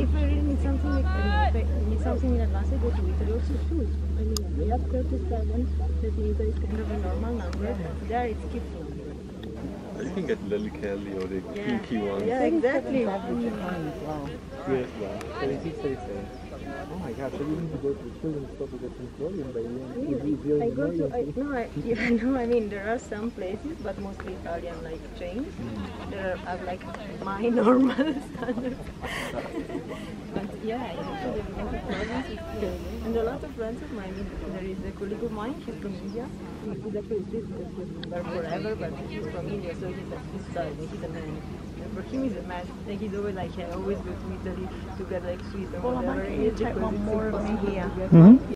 if I really need something, like, if I need something in advance, I go to Italy. Also shoes. I mean, we have 37. That in Italy is kind of a normal number. There it's keep number. You can get Lily Kelly or the pinky ones. Yeah, exactly. Wow. Yes, wow. 36. Oh my gosh, so you need to go to the children's store to get some clothing, but I go to, I mean, there are some places, but mostly Italian, like, chains. There are, like, my normal standards. But yeah, usually we go to clothing. And a lot of friends of mine, there is a colleague of mine, she's from India. He's actually lived there forever, but he's from India, so he's style, he's a man. And for him, he's a man. Like, he's always like, I always go to Italy to get like sweets or whatever. Take one more of me here.